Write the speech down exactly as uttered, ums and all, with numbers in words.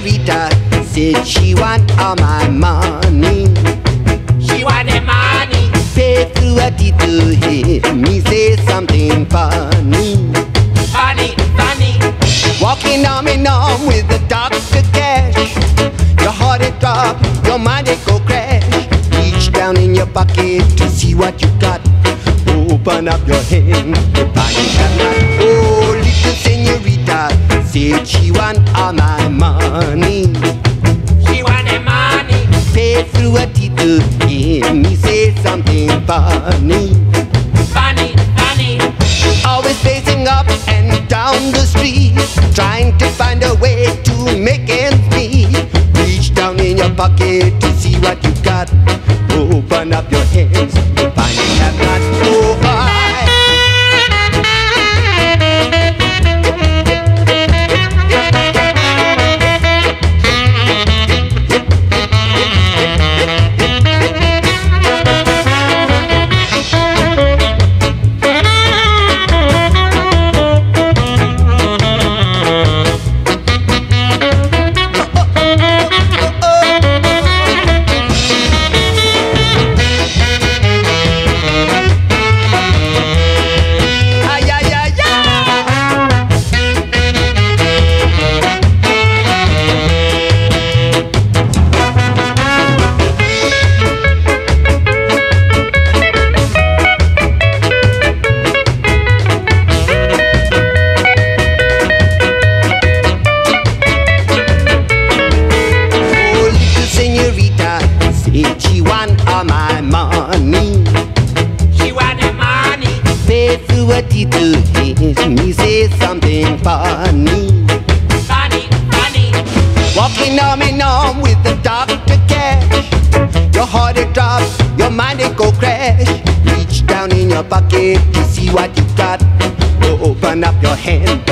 senorita said she want all my money. She want the money. Pay through a deed to hear me say something funny. Funny, funny. Walking arm in arm with the doctor cash. Your heart it drop, your mind it go crash. Reach down in your pocket to see what you got. Open up your hand, you find you have not. Oh, little senorita said she want all my money. She want the money. Pay through a deed to hear me say something funny. Funny, funny. Always pacing up and down the street, trying to find a way to make ends meet. Reach down in your pocket to see what you got. Open up your hands, you find you have not. Oh, I she want all my money. She want the money. Pay through a deed to hear me say something funny. Funny, funny. Walking arm in arm with the doctor cash. Your heart it drops, your mind it go crash. Reach down in your pocket to see what you got. Open up your hand